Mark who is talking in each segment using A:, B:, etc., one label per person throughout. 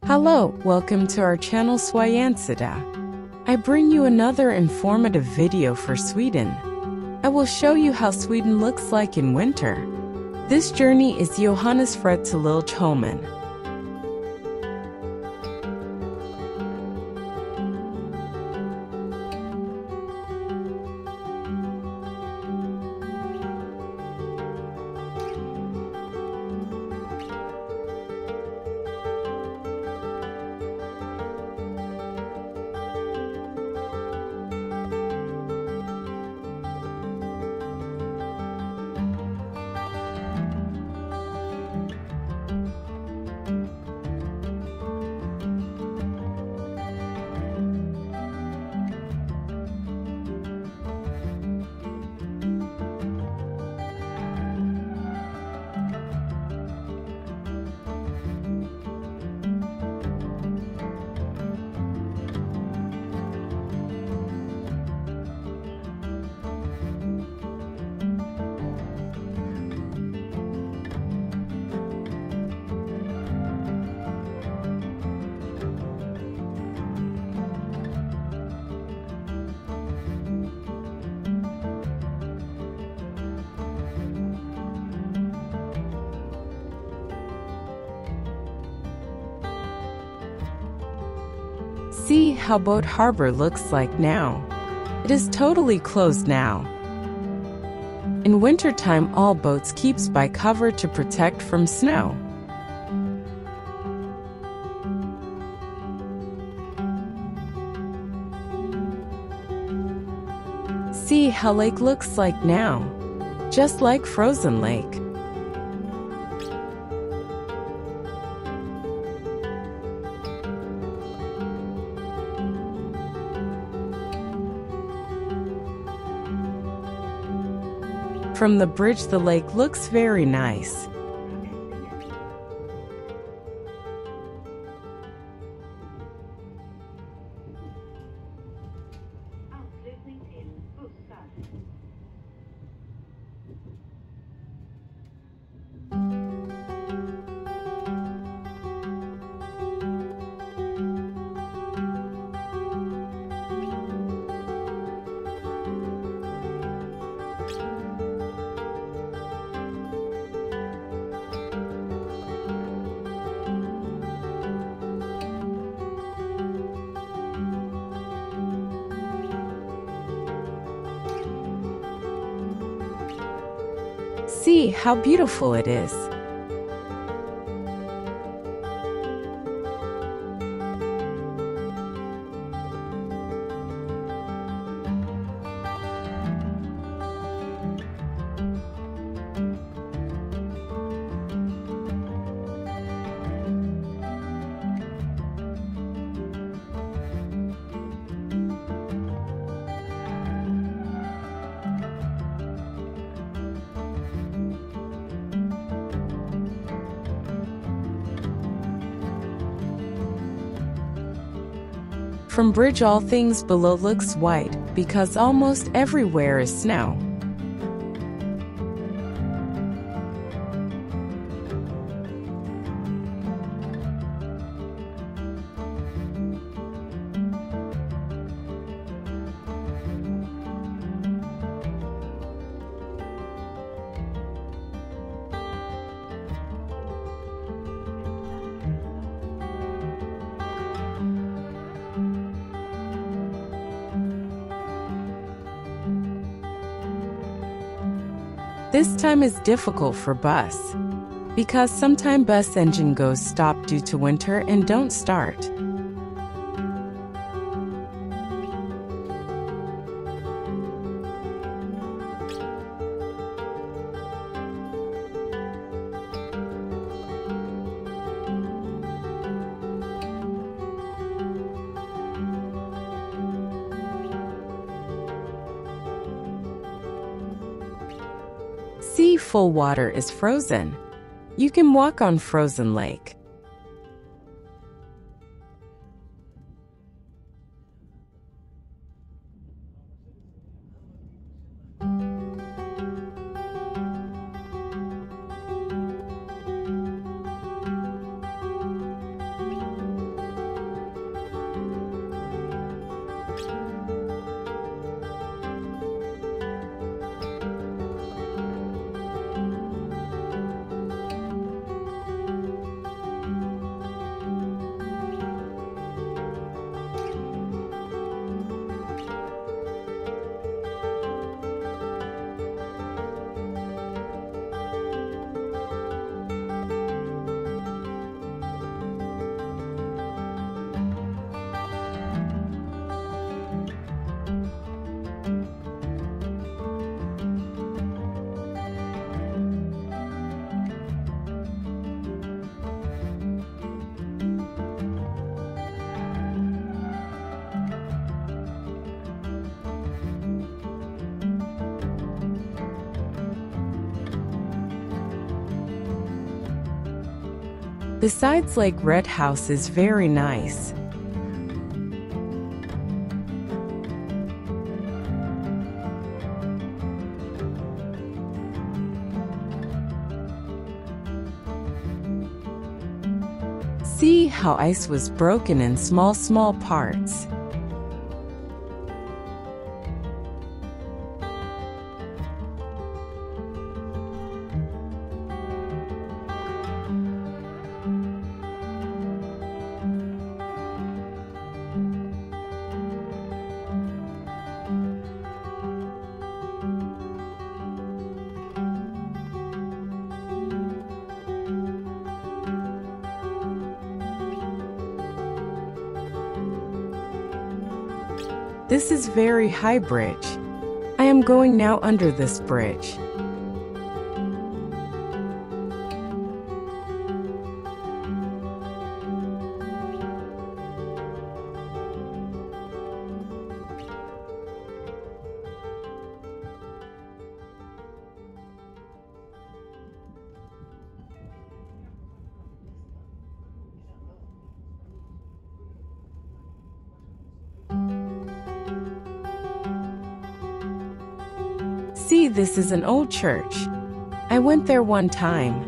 A: Hello, welcome to our channel Skansen. I bring you another informative video for Sweden. I will show you how Sweden looks like in winter. This journey is Johannes Fred to Liljeholmen. See how Boat Harbor looks like now. It is totally closed now. In wintertime, all boats keeps by cover to protect from snow. See how lake looks like now, just like frozen lake. From the bridge, the lake looks very nice. See how beautiful it is. From bridge, all things below looks white because almost everywhere is snow. This time is difficult for bus, because sometime bus engine goes stop due to winter and don't start. See, full water is frozen. You can walk on frozen lake. Besides, Lake Red House is very nice. See how ice was broken in small parts. This is very high bridge. I am going now under this bridge. See, this is an old church. I went there one time.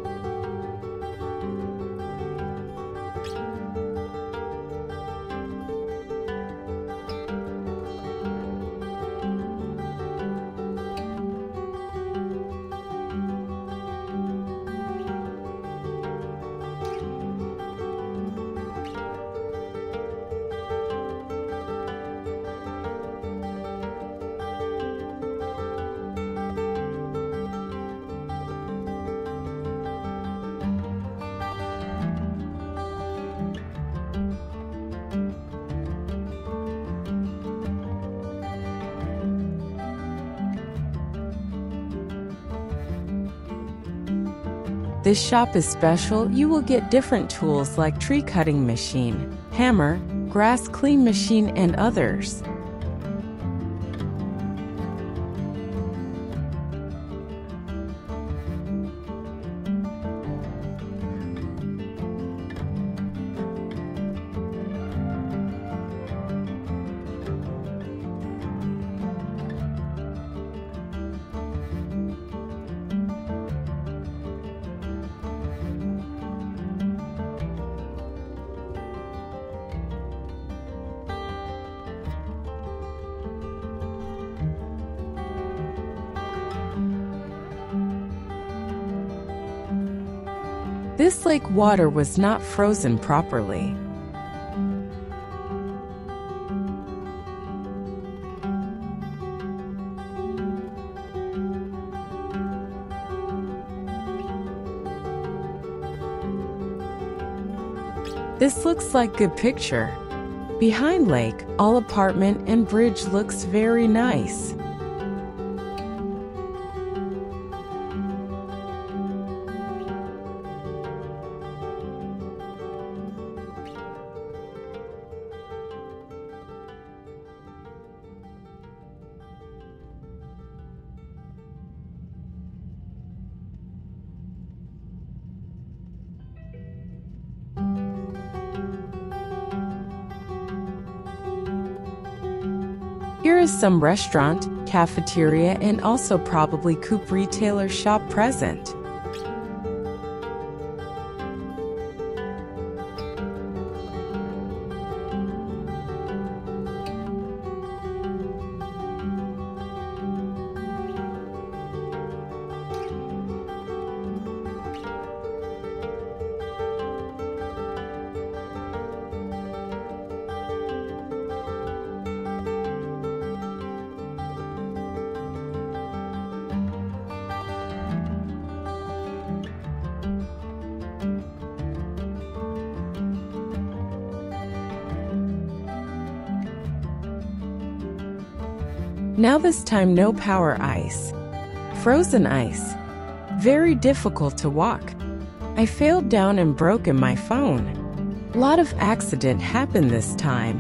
A: This shop is special. You will get different tools like tree cutting machine, hammer, grass clean machine, and others. This lake water was not frozen properly. This looks like good picture. Behind lake, all apartment and bridge looks very nice. Here is some restaurant, cafeteria, and also probably Coop retailer shop present. Now this time no power ice. Frozen ice. Very difficult to walk. I failed down and broken my phone. Lot of accident happened this time.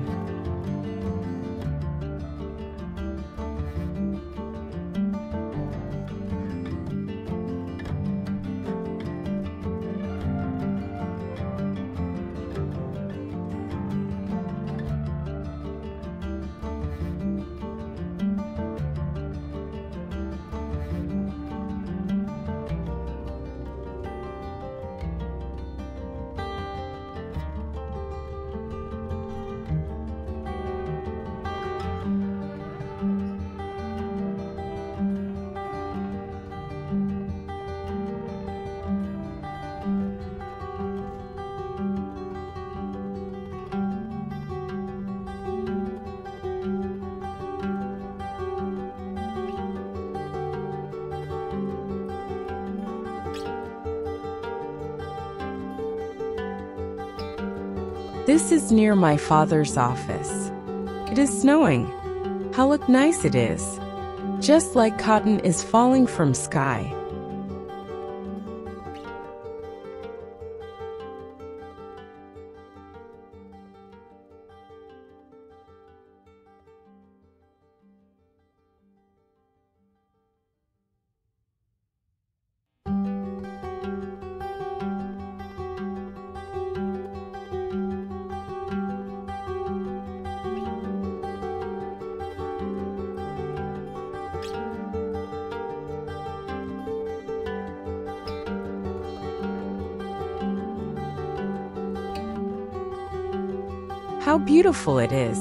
A: This is near my father's office. It is snowing. How look nice it is. Just like cotton is falling from sky. How beautiful it is.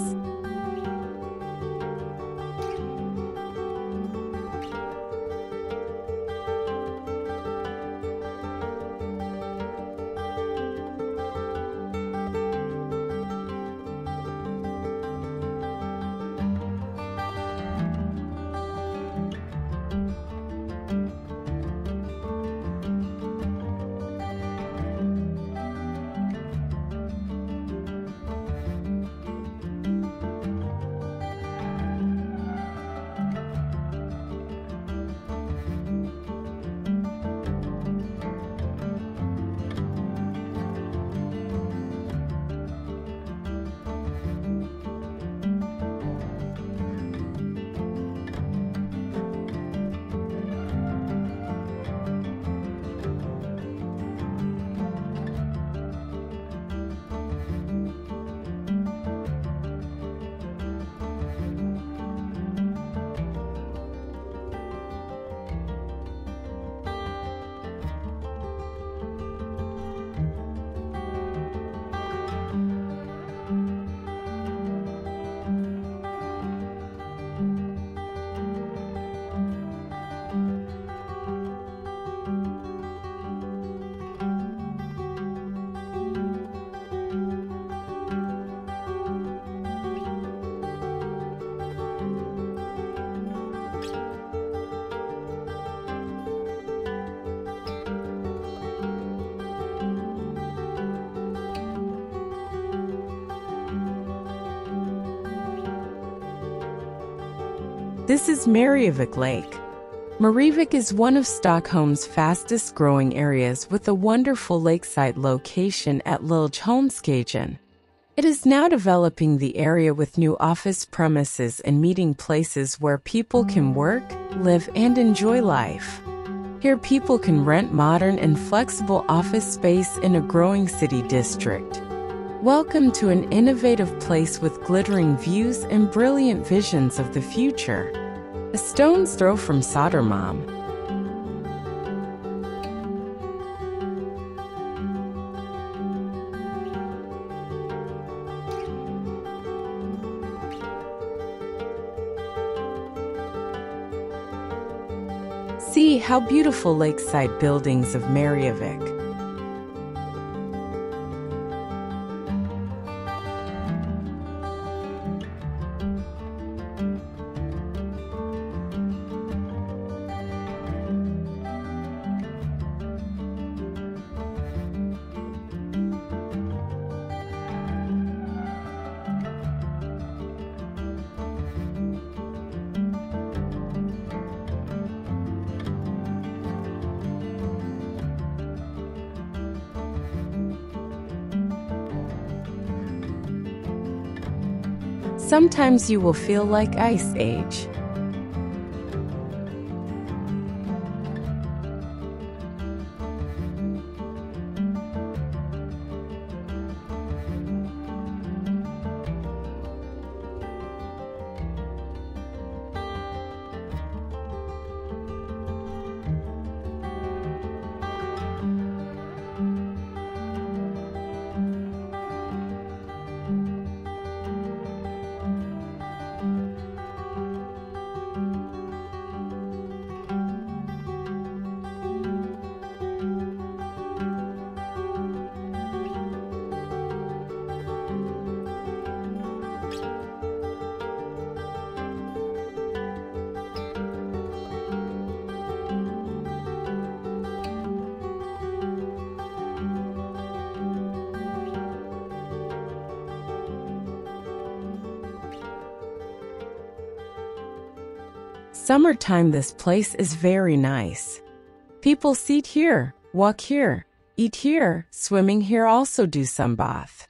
A: This is Marievik Lake. Marievik is one of Stockholm's fastest growing areas with a wonderful lakeside location at Liljeholmsskagen. It is now developing the area with new office premises and meeting places where people can work, live, and enjoy life. Here people can rent modern and flexible office space in a growing city district. Welcome to an innovative place with glittering views and brilliant visions of the future. A stone's throw from Södermalm. See how beautiful lakeside buildings of Marievik. Sometimes you will feel like Ice Age. Summertime, this place is very nice. People sit here, walk here, eat here, swimming here, also do some bath.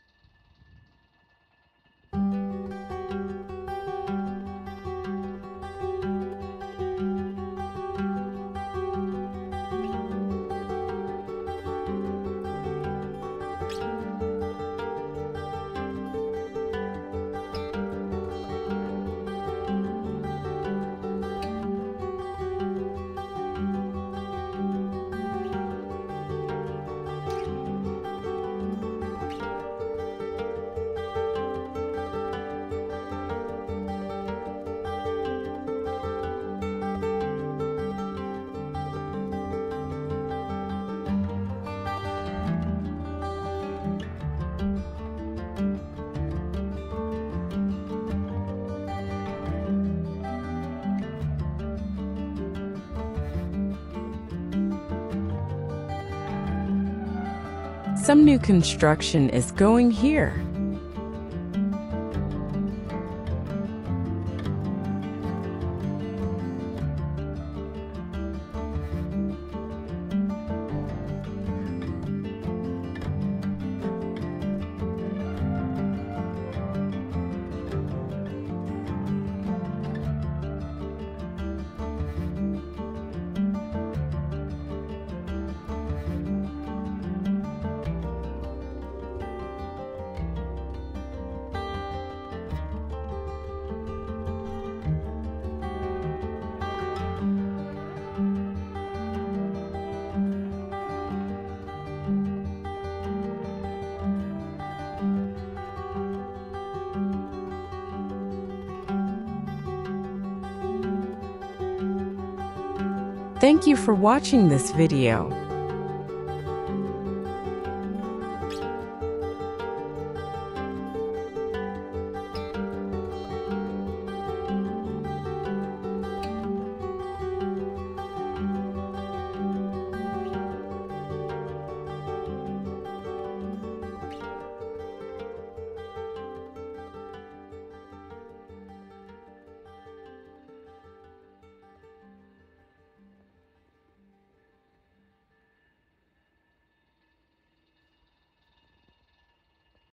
A: Some new construction is going here. Thank you for watching this video.